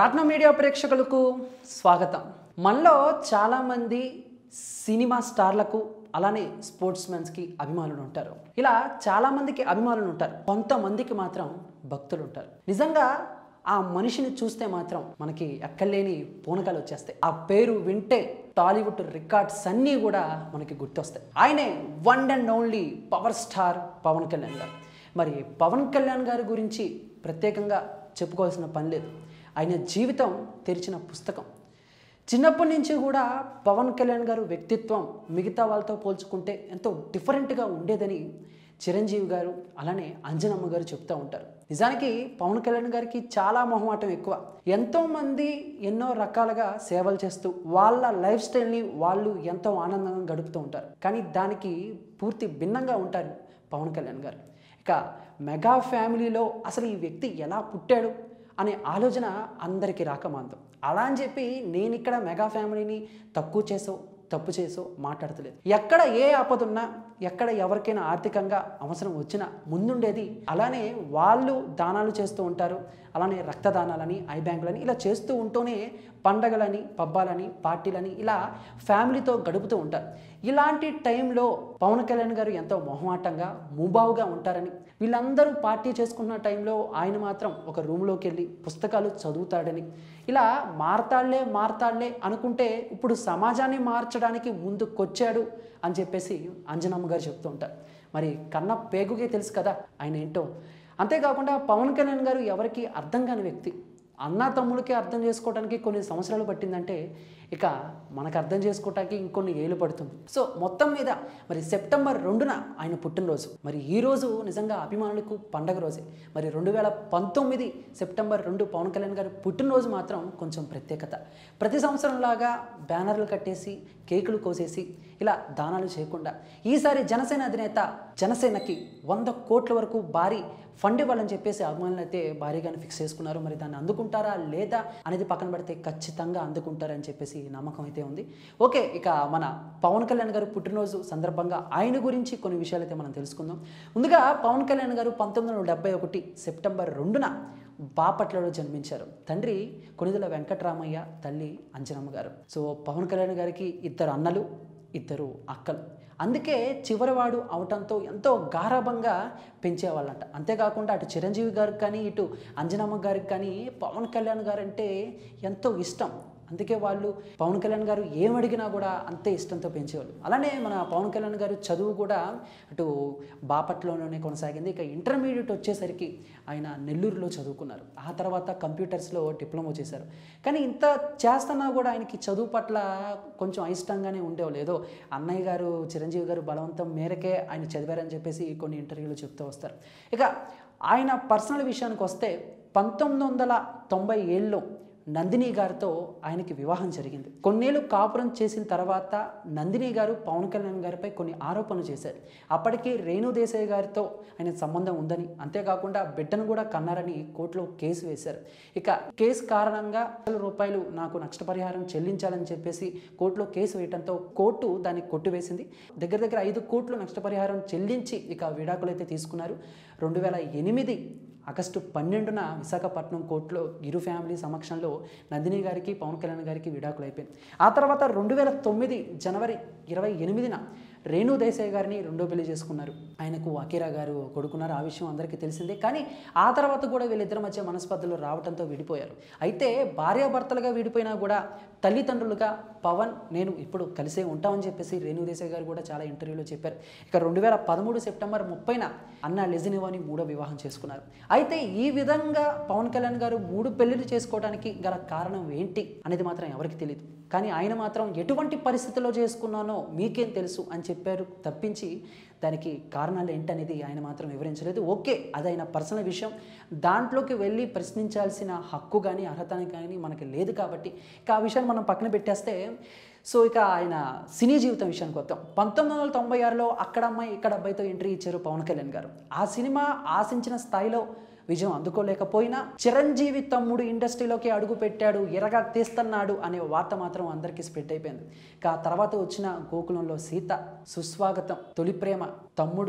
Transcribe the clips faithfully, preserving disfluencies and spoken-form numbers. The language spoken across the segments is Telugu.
రాట్నం మీడియా ప్రేక్షకులకు స్వాగతం. మనలో చాలామంది సినిమా స్టార్లకు అలానే స్పోర్ట్స్ మెన్స్కి అభిమానులు ఉంటారు. ఇలా చాలామందికి అభిమానులు ఉంటారు. కొంతమందికి మాత్రం భక్తులు ఉంటారు. నిజంగా ఆ మనిషిని చూస్తే మాత్రం మనకి ఎక్కలేని పూనకాలు వచ్చేస్తాయి. ఆ పేరు వింటే టాలీవుడ్ రికార్డ్స్ అన్నీ కూడా మనకి గుర్తొస్తాయి. ఆయనే one and only power star Pawan Kalyan garu. మరి పవన్ కళ్యాణ్ గారి గురించి ప్రత్యేకంగా చెప్పుకోవాల్సిన పని లేదు. ఆయన జీవితం తెరిచిన పుస్తకం. చిన్నప్పటి నుంచి కూడా పవన్ కళ్యాణ్ గారు వ్యక్తిత్వం మిగతా వాళ్ళతో పోల్చుకుంటే ఎంతో డిఫరెంట్గా ఉండేదని చిరంజీవి గారు అలానే అంజనమ్మ గారు చెప్తూ ఉంటారు. నిజానికి పవన్ కళ్యాణ్ గారికి చాలా మొహమాటం ఎక్కువ. ఎంతోమంది ఎన్నో రకాలుగా సేవలు చేస్తూ వాళ్ళ లైఫ్ స్టైల్ని వాళ్ళు ఎంతో ఆనందంగా గడుపుతూ ఉంటారు. కానీ దానికి పూర్తి భిన్నంగా ఉంటారు పవన్ కళ్యాణ్ గారు. ఇక మెగా ఫ్యామిలీలో అసలు ఈ వ్యక్తి ఎలా పుట్టాడు అనే ఆలోచన అందరికీ రాకమాంతం. అలా అని చెప్పి నేను ఇక్కడ మెగా ఫ్యామిలీని తక్కువ చేసో తప్పు చేసో మాట్లాడతలేదు. ఎక్కడ ఏ ఆపద ఉన్నా, ఎక్కడ ఎవరికైనా ఆర్థికంగా అవసరం వచ్చినా ముందుండేది. అలానే వాళ్ళు దానాలు చేస్తూ ఉంటారు. అలానే రక్తదానాలని, ఐ బ్యాంకులని ఇలా చేస్తూ ఉంటూనే పండగలని, పబ్బాలని, పార్టీలని ఇలా ఫ్యామిలీతో గడుపుతూ ఉంటారు. ఇలాంటి టైంలో పవన్ కళ్యాణ్ గారు ఎంతో మొహమాటంగా ముబావుగా ఉంటారని, వీళ్ళందరూ పార్టీ చేసుకున్న టైంలో ఆయన మాత్రం ఒక రూమ్లోకి వెళ్ళి పుస్తకాలు చదువుతాడని, ఇలా మారతాళ్లే మారతాళ్లే అనుకుంటే ఇప్పుడు సమాజాన్ని మార్చడానికి ముందుకొచ్చాడు అని చెప్పేసి అంజనమ్మ గారు చెప్తూ ఉంటారు. మరి కన్న పేగుకే తెలుసు కదా ఆయన ఏంటో. అంతేకాకుండా పవన్ కళ్యాణ్ గారు ఎవరికి అర్థం కాని వ్యక్తి. అన్నా తమ్ముడికి అర్థం చేసుకోవడానికి కొన్ని సంవత్సరాలు పట్టిందంటే ఇక మనకు అర్థం చేసుకోవడానికి ఇంకొన్ని ఏళ్ళు పడుతుంది. సో మొత్తం మీద మరి సెప్టెంబర్ రెండున ఆయన పుట్టినరోజు. మరి ఈ రోజు నిజంగా అభిమానులకు పండగ రోజే. మరి రెండు వేల పంతొమ్మిది సెప్టెంబర్ రెండు పవన్ కళ్యాణ్ గారి పుట్టినరోజు మాత్రం కొంచెం ప్రత్యేకత. ప్రతి సంవత్సరంలాగా బ్యానర్లు కట్టేసి కేకులు కోసేసి ఇలా దానాలు చేయకుండా ఈసారి జనసేన అధినేత జనసేనకి వంద కోట్ల వరకు భారీ ఫండ్ ఇవ్వాలని చెప్పేసి అభిమానులు అయితే భారీగానే ఫిక్స్ చేసుకున్నారు. మరి దాన్ని అందుకుంటారా లేదా అనేది పక్కన పెడితే ఖచ్చితంగా అందుకుంటారని చెప్పేసి నమ్మకం అయితే ఉంది. ఓకే, ఇక మన పవన్ కళ్యాణ్ గారు పుట్టినరోజు సందర్భంగా ఆయన గురించి కొన్ని విషయాలు అయితే మనం తెలుసుకుందాం. ముందుగా పవన్ కళ్యాణ్ గారు పంతొమ్మిది వందల డెబ్బై ఒకటి సెప్టెంబర్ రెండున బాపట్లలో జన్మించారు. తండ్రి కొనిదెల వెంకటరామయ్య, తల్లి అంజనమ్మ గారు. సో పవన్ కళ్యాణ్ గారికి ఇద్దరు అన్నలు, ఇద్దరు అక్కలు. అందుకే చివరివాడు అవటంతో ఎంతో గారాభంగా పెంచేవాళ్ళంట. అంతేకాకుండా అటు చిరంజీవి గారికి కానీ ఇటు అంజనమ్మ గారికి కానీ పవన్ కళ్యాణ్ గారు అంటే ఎంతో ఇష్టం. అందుకే వాళ్ళు పవన్ కళ్యాణ్ గారు ఏమడిగినా కూడా అంతే ఇష్టంతో పెంచేవాళ్ళు. అలానే మన పవన్ కళ్యాణ్ గారు చదువు కూడా అటు బాపట్లోనే కొనసాగింది. ఇక ఇంటర్మీడియట్ వచ్చేసరికి ఆయన నెల్లూరులో చదువుకున్నారు. ఆ తర్వాత కంప్యూటర్స్లో డిప్లొమా చేశారు. కానీ ఇంత చేస్తున్నా కూడా ఆయనకి చదువు పట్ల కొంచెం అయిష్టంగానే ఉండేవాళ్ళు. ఏదో అన్నయ్య గారు చిరంజీవి గారు బలవంతం మేరకే ఆయన చదివారని చెప్పేసి కొన్ని ఇంటర్వ్యూలు చెప్తూ వస్తారు. ఇక ఆయన పర్సనల్ విషయానికి వస్తే పంతొమ్మిది వందల తొంభై ఏళ్ళలో నందిని గారితో ఆయనకి వివాహం జరిగింది. కొన్నేళ్ళు కాపురం చేసిన తర్వాత నందిని గారు పవన్ కళ్యాణ్ గారిపై కొన్ని ఆరోపణలు చేశారు. అప్పటికే రేణు దేశాయ్ గారితో ఆయన సంబంధం ఉందని, అంతేకాకుండా బిడ్డను కూడా కన్నారని కోర్టులో కేసు వేశారు. ఇక కేసు కారణంగా వేల రూపాయలు నాకు నష్టపరిహారం చెల్లించాలని చెప్పేసి కోర్టులో కేసు వేయడంతో కోర్టు దాన్ని కొట్టివేసింది. దగ్గర దగ్గర ఐదు కోట్లు నష్టపరిహారం చెల్లించి ఇక విడాకులు అయితే తీసుకున్నారు. రెండు వేల ఎనిమిది ఆగస్టు పన్నెండున విశాఖపట్నం కోర్టులో ఇరు ఫ్యామిలీ సమక్షంలో నందిని గారికి పవన్ కళ్యాణ్ గారికి విడాకులు అయిపోయింది. ఆ తర్వాత రెండు వేల తొమ్మిది జనవరి ఇరవై ఎనిమిదిన రేణు దేశాయ్ గారిని రెండో పెళ్లి చేసుకున్నారు. ఆయనకు అకీరా గారు కొడుకున్నారు. ఆ విషయం అందరికీ తెలిసిందే. కానీ ఆ తర్వాత కూడా వీళ్ళిద్దరి మధ్య మనస్పర్ధలు రావడంతో విడిపోయారు. అయితే భార్యాభర్తలుగా విడిపోయినా కూడా తల్లిదండ్రులుగా పవన్ నేను ఇప్పుడు కలిసే ఉంటామని చెప్పేసి రేణు దేశాయ్ గారు కూడా చాలా ఇంటర్వ్యూలో చెప్పారు. ఇక రెండు వేల పదమూడు సెప్టెంబర్ ముప్పైన అన్న లెజినివాని మూడో వివాహం చేసుకున్నారు. అయితే ఈ విధంగా పవన్ కళ్యాణ్ గారు మూడు పెళ్లిళ్ళు చేసుకోవడానికి గల కారణం ఏంటి అనేది మాత్రం ఎవరికి తెలియదు. కానీ ఆయన మాత్రం ఎటువంటి పరిస్థితుల్లో చేసుకున్నానో మీకేం తెలుసు అని చెప్పారు తప్పించి దానికి కారణాలు ఏంటనేది ఆయన మాత్రం వివరించలేదు. ఓకే, అది ఆయన పర్సనల్ విషయం. దాంట్లోకి వెళ్ళి ప్రశ్నించాల్సిన హక్కు కానీ అర్హత కానీ మనకి లేదు. కాబట్టి ఇక ఆ విషయాన్ని మనం పక్కన పెట్టేస్తే సో ఇక ఆయన సినీ జీవితం విషయానికి వద్దాం. పంతొమ్మిది వందల తొంభై ఆరులో అక్కడ అమ్మాయి ఇక్కడ అబ్బాయితో ఎంట్రీ ఇచ్చారు పవన్ కళ్యాణ్ గారు. ఆ సినిమా ఆశించిన స్థాయిలో విజయం అందుకోలేకపోయినా చిరంజీవి తమ్ముడు ఇండస్ట్రీలోకి అడుగు పెట్టాడు, ఎరగా తీస్తున్నాడు అనే వార్త మాత్రం అందరికీ స్ప్రెడ్ అయిపోయింది. ఇక తర్వాత వచ్చిన గోకులంలో సీత, సుస్వాగతం, తొలి ప్రేమ, తమ్ముడు,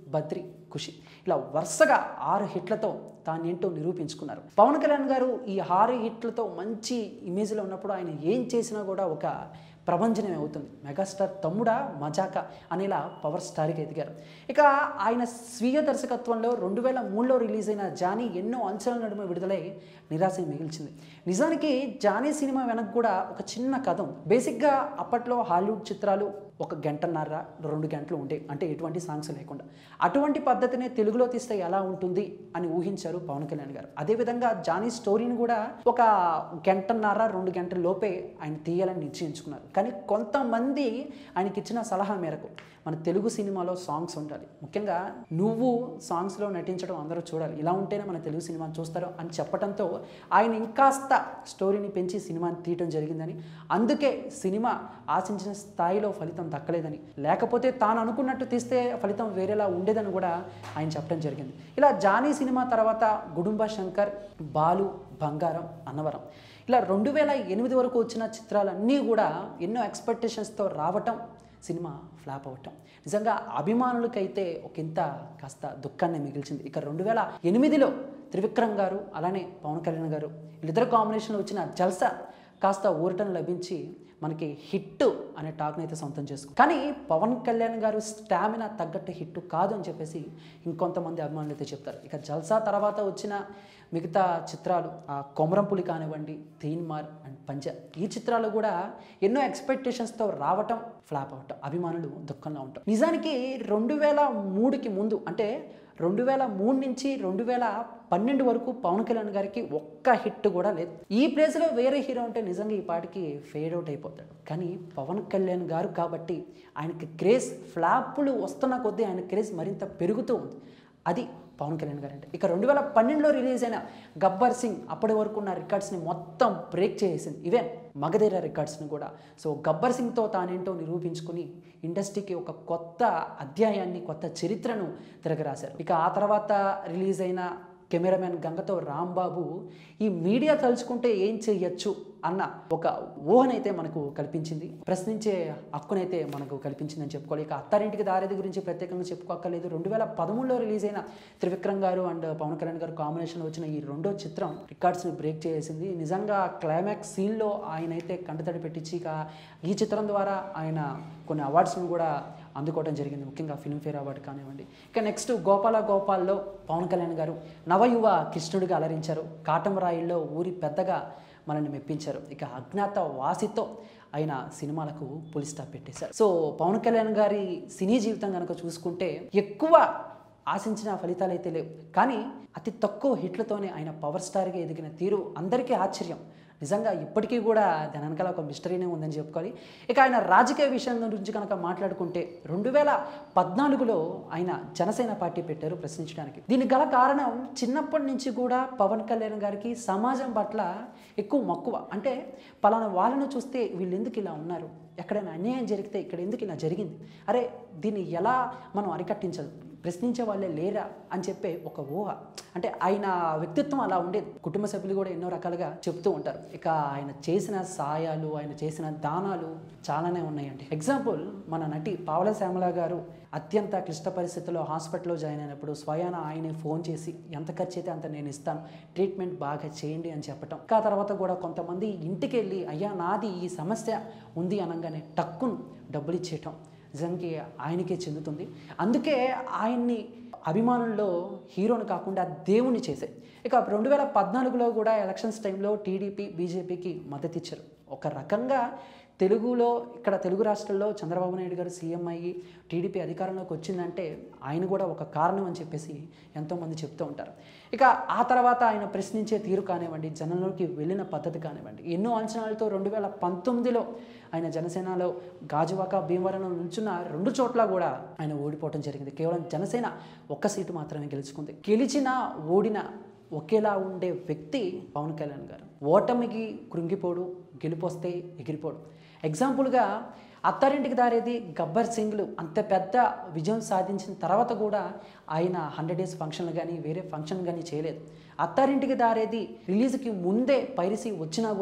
బద్రి, ఖుషి ఇలా వరుసగా ఆరు హిట్లతో తానేంటో నిరూపించుకున్నారు. పవన్ కళ్యాణ్ గారు ఈ ఆరు హిట్లతో మంచి ఇమేజ్లో ఉన్నప్పుడు ఆయన ఏం చేసినా కూడా ఒక ప్రభంజనమే అవుతుంది. మెగాస్టార్ తమ్ముడా మజాకా అనేలా పవర్ స్టార్కి ఎదిగారు. ఇక ఆయన స్వీయ దర్శకత్వంలో రెండు వేల మూడులో రిలీజ్ అయిన జానీ ఎన్నో అంచనాల నడుమ విడుదలై నిరాశ మిగిల్చింది. నిజానికి జానీ సినిమా వెనక కూడా ఒక చిన్న కథ ఉంది. బేసిక్గా అప్పట్లో హాలీవుడ్ చిత్రాలు ఒక గంటన్నర రెండు గంటలు ఉండేవి, అంటే ఎటువంటి సాంగ్స్ లేకుండా. అటువంటి పద్ధతిని తెలుగులో తీస్తే ఎలా ఉంటుంది అని ఊహించారు పవన్ కళ్యాణ్ గారు. అదేవిధంగా జానీ స్టోరీని కూడా ఒక గంటన్నర రెండు గంటల లోపే ఆయన తీయాలని నిశ్చయించుకున్నారు. కానీ కొంతమంది ఆయనకి ఇచ్చిన సలహా మేరకు మన తెలుగు సినిమాలో సాంగ్స్ ఉండాలి, ముఖ్యంగా నువ్వు సాంగ్స్లో నటించడం అందరూ చూడాలి, ఇలా ఉంటేనే మన తెలుగు సినిమాని చూస్తారు అని చెప్పడంతో ఆయన ఇంకాస్త స్టోరీని పెంచి సినిమాని తీయటం జరిగిందని, అందుకే సినిమా ఆశించిన స్థాయిలో ఫలితం దక్కలేదని, లేకపోతే తాను అనుకున్నట్టు తీస్తే ఫలితం వేరేలా ఉండేదని కూడా ఆయన చెప్పడం జరిగింది. ఇలా జానీ సినిమా తర్వాత గుడుంబ శంకర్, బాలు, బంగారం, అన్నవరం ఇలా రెండు వేల ఎనిమిది వరకు వచ్చిన చిత్రాలన్నీ కూడా ఎన్నో ఎక్స్పెక్టేషన్స్తో రావటం, సినిమా ఫ్లాప్ అవ్వటం నిజంగా అభిమానులకైతే ఒక ఇంత కాస్త దుఃఖాన్ని మిగిల్చింది. ఇక రెండు వేల ఎనిమిదిలో త్రివిక్రమ్ గారు అలానే పవన్ కళ్యాణ్ గారు వీళ్ళిద్దరు కాంబినేషన్లో వచ్చిన జల్సా కాస్త ఊరటం లభించి మనకి హిట్ అనే టాక్ని అయితే సొంతం చేసుకుంది. కానీ పవన్ కళ్యాణ్ గారు స్టామినా తగ్గట్టు హిట్ కాదు అని చెప్పేసి ఇంకొంతమంది అభిమానులు అయితే చెప్తారు. ఇక జల్సా తర్వాత వచ్చిన మిగతా చిత్రాలు కొమరంపులి కానివ్వండి, తీన్మార్ అండ్ పంజా ఈ చిత్రాలు కూడా ఎన్నో ఎక్స్పెక్టేషన్స్తో రావటం ఫ్లాప్ అవటం, అభిమానులు దుఃఖంలో ఉంటాం. నిజానికి రెండు వేల మూడుకి ముందు అంటే రెండు వేల మూడు నుంచి రెండు వేల పన్నెండు వరకు పవన్ కళ్యాణ్ గారికి ఒక్క హిట్ కూడా లేదు. ఈ ప్లేస్లో వేరే హీరో ఉంటే నిజంగా ఈ పాటికి ఫేడ్ అవుట్ అయిపోతాడు. కానీ పవన్ కళ్యాణ్ గారు కాబట్టి ఆయనకి క్రేజ్ ఫ్లాప్లు వస్తున్న కొద్దీ ఆయన క్రేజ్ మరింత పెరుగుతూ ఉంది. అది పవన్ కళ్యాణ్ గారు అంటే. ఇక రెండు వేల పన్నెండులో రిలీజ్ అయిన గబ్బర్ సింగ్ అప్పటి వరకు ఉన్న రికార్డ్స్ని మొత్తం బ్రేక్ చేసేసింది, ఈవెన్ మగధీర రికార్డ్స్ని కూడా. సో గబ్బర్ సింగ్తో తానేంటో నిరూపించుకుని ఇండస్ట్రీకి ఒక కొత్త అధ్యాయాన్ని, కొత్త చరిత్రను తిరగరాశారు. ఇక ఆ తర్వాత రిలీజ్ అయిన కెమెరామెన్ గంగతో రాంబాబు ఈ మీడియా తలుచుకుంటే ఏం చెయ్యొచ్చు అన్న ఒక ఊహనైతే మనకు కల్పించింది, ప్రశ్నించే హక్కునైతే మనకు కల్పించిందని చెప్పుకోవాలి. ఇక అత్తారింటికి దారేది గురించి ప్రత్యేకంగా చెప్పుకోక్కర్లేదు. రెండు వేల పదమూడులో రిలీజ్ అయిన త్రివిక్రమ్ గారు అండ్ పవన్ కళ్యాణ్ గారు కాంబినేషన్ వచ్చిన ఈ రెండో చిత్రం రికార్డ్స్ని బ్రేక్ చేసింది. నిజంగా క్లైమాక్స్ సీన్లో ఆయన అయితే కంటతడి పెట్టించి ఇక ఈ చిత్రం ద్వారా ఆయన కొన్ని అవార్డ్స్ను కూడా అందుకోవడం జరిగింది, ముఖ్యంగా ఫిల్మ్ఫేర్ అవార్డు కానివ్వండి. ఇక నెక్స్ట్ గోపాల గోపాల్లో పవన్ కళ్యాణ్ గారు నవయువ కృష్ణుడిగా అలరించారు. కాటమరాయిల్లో ఊరి పెద్దగా మనల్ని మెప్పించారు. ఇక అజ్ఞాత వాసితో ఆయన సినిమాలకు పులి స్టాప్ పెట్టేశారు. సో పవన్ కళ్యాణ్ గారి సినీ జీవితం కనుక చూసుకుంటే ఎక్కువ ఆశించిన ఫలితాలు అయితే లేవు, కానీ అతి తక్కువ హిట్లతోనే ఆయన పవర్ స్టార్గా ఎదిగిన తీరు అందరికీ ఆశ్చర్యం. నిజంగా ఇప్పటికీ కూడా దాని వెనకాల ఒక మిస్టరీనే ఉందని చెప్పుకోవాలి. ఇక ఆయన రాజకీయ విషయం గురించి కనుక మాట్లాడుకుంటే రెండు వేల పద్నాలుగులో ఆయన జనసేన పార్టీ పెట్టారు ప్రశ్నించడానికి. దీనికి గల కారణం చిన్నప్పటి నుంచి కూడా పవన్ కళ్యాణ్ గారికి సమాజం పట్ల ఎక్కువ మక్కువ. అంటే పలానా వాళ్ళను చూస్తే వీళ్ళు ఎందుకు ఇలా ఉన్నారు, ఎక్కడైనా అన్యాయం జరిగితే ఇక్కడ ఎందుకు ఇలా జరిగింది, అరే దీన్ని ఎలా మనం అరికట్టించాలి, ప్రశ్నించే వాళ్ళే లేరా అని చెప్పే ఒక ఊహ. అంటే ఆయన వ్యక్తిత్వం అలా ఉండేది. కుటుంబ సభ్యులు కూడా ఎన్నో రకాలుగా చెప్తూ ఉంటారు. ఇక ఆయన చేసిన సాయాలు, ఆయన చేసిన దానాలు చాలానే ఉన్నాయండి. ఎగ్జాంపుల్ మన నటి పావల శ్యామల గారు అత్యంత క్లిష్ట పరిస్థితుల్లో హాస్పిటల్లో జాయిన్ అయినప్పుడు స్వయాన ఆయనే ఫోన్ చేసి ఎంత ఖర్చు అయితే అంత నేను ఇస్తాను, ట్రీట్మెంట్ బాగా చేయండి అని చెప్పటం. ఆ తర్వాత కూడా కొంతమంది ఇంటికి వెళ్ళి అయ్యా నాది ఈ సమస్య ఉంది అనగానే టక్కును డబ్బులు ఇచ్చేయటం నిజానికి ఆయనకే చెందుతుంది. అందుకే ఆయన్ని అభిమానుల్లో హీరోని కాకుండా దేవుని చేసే. ఇక రెండు వేల పద్నాలుగులో కూడా ఎలక్షన్స్ టైంలో టీడీపీ బీజేపీకి మద్దతు ఇచ్చారు. ఒక రకంగా తెలుగులో ఇక్కడ తెలుగు రాష్ట్రాల్లో చంద్రబాబు నాయుడు గారు సీఎం అయ్యి టీడీపీ అధికారంలోకి వచ్చిందంటే ఆయన కూడా ఒక కారణం అని చెప్పేసి ఎంతోమంది చెప్తూ ఉంటారు. ఇక ఆ తర్వాత ఆయన ప్రశ్నించే తీరు కానివ్వండి, జనంలోకి వెళ్ళిన పద్ధతి కానివ్వండి, ఎన్నో అంచనాలతో రెండు వేల పంతొమ్మిదిలో ఆయన జనసేనలో గాజువాక భీమవరంలో నిల్చున్న రెండు చోట్ల కూడా ఆయన ఓడిపోవడం జరిగింది. కేవలం జనసేన ఒక్క సీటు మాత్రమే గెలుచుకుంది. గెలిచిన ఓడిన ఒకేలా ఉండే వ్యక్తి పవన్ కళ్యాణ్ గారు. ఓటమికి కృంగిపోడు, గెలిపొస్తే ఎగిరిపోడు. ఎగ్జాంపుల్గా అత్తారింటికి దారేది, గబ్బర్ సింగ్లు అంత పెద్ద విజయం సాధించిన తర్వాత కూడా ఆయన హండ్రెడ్ డేస్ ఫంక్షన్లు కానీ వేరే ఫంక్షన్ కానీ చేయలేదు. అత్తారింటికి దారేది రిలీజ్కి ముందే పైరసీ వచ్చినా కూడా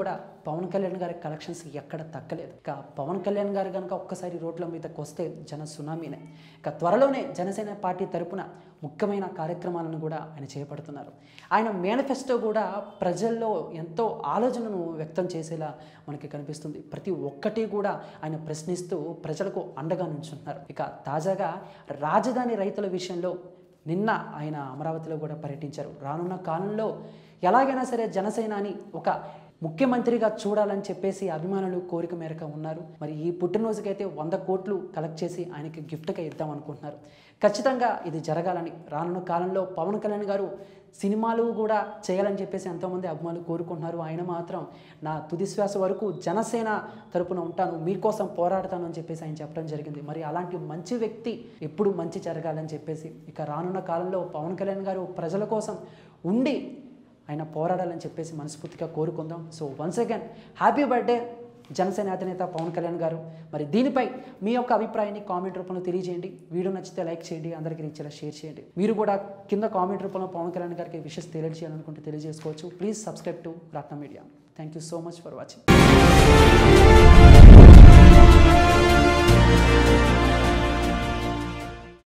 పవన్ కళ్యాణ్ గారి కలెక్షన్స్ ఎక్కడ తగ్గలేదు. ఇక పవన్ కళ్యాణ్ గారు కనుక ఒక్కసారి రోడ్ల మీదకి వస్తే జన సునామీనే. ఇక త్వరలోనే జనసేన పార్టీ తరపున ముఖ్యమైన కార్యక్రమాలను కూడా ఆయన చేపడుతున్నారు. ఆయన మేనిఫెస్టో కూడా ప్రజల్లో ఎంతో ఆలోచనను వ్యక్తం చేసేలా మనకి కనిపిస్తుంది. ప్రతి ఒక్కటి కూడా ఆయన ప్రశ్నిస్తూ ప్రజలకు అండగా నిల్చుంటున్నారు. ఇక తాజాగా రాజధాని రైతుల విషయంలో నిన్న ఆయన అమరావతిలో కూడా పర్యటించారు. రానున్న కాలంలో ఎలాగైనా సరే జనసేనాని ఒక ముఖ్యమంత్రిగా చూడాలని చెప్పేసి అభిమానులు కోరిక మేరకు ఉన్నారు. మరి ఈ పుట్టినరోజుకైతే వంద కోట్లు కలెక్ట్ చేసి ఆయనకి గిఫ్ట్గా ఇద్దాం అనుకుంటున్నారు. ఖచ్చితంగా ఇది జరగాలని రానున్న కాలంలో పవన్ కళ్యాణ్ గారు సినిమాలు కూడా చేయాలని చెప్పేసి ఎంతోమంది అభిమానులు కోరుకుంటున్నారు. ఆయన మాత్రం నా తుది శ్వాస వరకు జనసేన తరపున ఉంటాను, మీకోసం పోరాడతాను అని చెప్పేసి ఆయన చెప్పడం జరిగింది. మరి అలాంటి మంచి వ్యక్తి ఎప్పుడు మంచి జరగాలని చెప్పేసి ఇక రానున్న కాలంలో పవన్ కళ్యాణ్ గారు ప్రజల కోసం ఉండి ఆయన పోరాడాలని చెప్పేసి మనస్ఫూర్తిగా కోరుకుందాం. So once again happy birthday Janasena అధినేత పవన్ కళ్యాణ్ గారు. మరి దీనిపై మీ యొక్క అభిప్రాయాన్ని కామెంట్ రూపంలో తెలియజేయండి. వీడియో నచ్చితే లైక్ చేయండి, అందరికీ రీచేలా షేర్ చేయండి. మీరు కూడా కింద కామెంట్ రూపంలో పవన్ కళ్యాణ్ గారికి విషెస్ తెలియజేయాలనుకుంటే తెలియజేసుకోవచ్చు. Please subscribe to Ratnam media. Thank you so much for watching.